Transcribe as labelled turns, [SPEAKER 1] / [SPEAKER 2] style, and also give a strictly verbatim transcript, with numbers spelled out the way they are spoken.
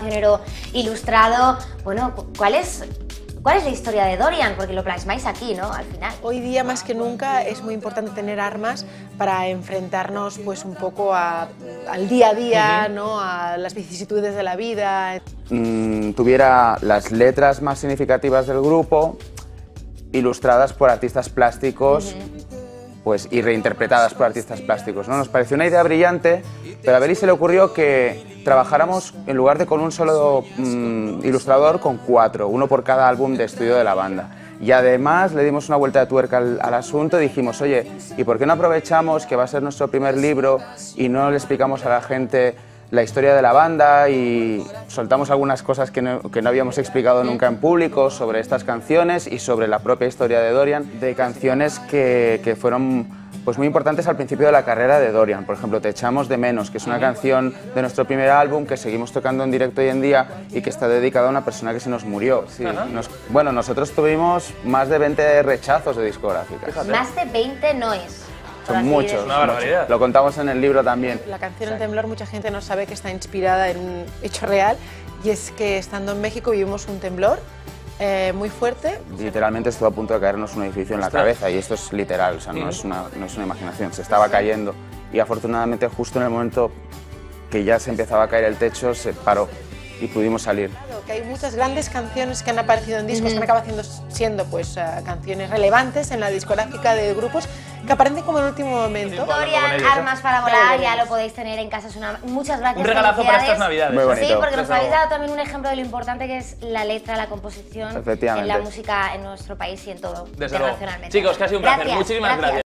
[SPEAKER 1] género ilustrado. Bueno, ¿cuál es, cuál es la historia de Dorian? Porque lo plasmáis aquí, ¿no? Al final.
[SPEAKER 2] Hoy día, más que nunca, es muy importante tener armas para enfrentarnos pues, un poco a, al día a día, uh-huh. ¿no? A las vicisitudes de la vida.
[SPEAKER 3] Mm, tuviera las letras más significativas del grupo, ilustradas por artistas plásticos, uh-huh. pues, y reinterpretadas por artistas plásticos, ¿no? Nos pareció una idea brillante, pero a Beli se le ocurrió que trabajáramos, en lugar de con un solo mm, ilustrador, con cuatro, uno por cada álbum de estudio de la banda. Y además le dimos una vuelta de tuerca al, al asunto y dijimos, oye, ¿y por qué no aprovechamos que va a ser nuestro primer libro y no le explicamos a la gente la historia de la banda y soltamos algunas cosas que no, que no habíamos explicado nunca en público sobre estas canciones y sobre la propia historia de Dorian, de canciones que, que fueron pues muy importantes al principio de la carrera de Dorian. Por ejemplo, Te echamos de menos, que es una canción de nuestro primer álbum que seguimos tocando en directo hoy en día y que está dedicada a una persona que se nos murió. Sí, nos, bueno, nosotros tuvimos más de veinte rechazos de discográficas. Fíjate.
[SPEAKER 1] Más de veinte no es.
[SPEAKER 3] Son muchos,
[SPEAKER 4] una barbaridad.
[SPEAKER 3] Lo contamos en el libro también.
[SPEAKER 2] La canción El temblor, mucha gente no sabe que está inspirada en un hecho real, y es que estando en México vivimos un temblor eh, muy fuerte.
[SPEAKER 3] Literalmente estuvo a punto de caernos un edificio en la cabeza, y esto es literal, o sea, no es una, no es una imaginación, se estaba cayendo y afortunadamente justo en el momento que ya se empezaba a caer el techo se paró y pudimos salir.
[SPEAKER 2] Claro, que hay muchas grandes canciones que han aparecido en discos, mm-hmm. que han acabado siendo, siendo pues, uh, canciones relevantes en la discográfica de grupos que aparecen como en último momento.
[SPEAKER 1] Dorian, Armas para volar, ya lo podéis tener en casa. Es una... Muchas gracias.
[SPEAKER 4] Un regalazo para estas navidades.
[SPEAKER 3] Muy bonito.
[SPEAKER 1] Sí, porque nos habéis dado también un ejemplo de lo importante que es la letra, la composición en la música en nuestro país y en todo,
[SPEAKER 4] Desde
[SPEAKER 1] internacionalmente.
[SPEAKER 4] Luego. Chicos, que ha sido un placer.
[SPEAKER 1] Gracias,
[SPEAKER 4] Muchísimas
[SPEAKER 1] gracias.
[SPEAKER 4] gracias.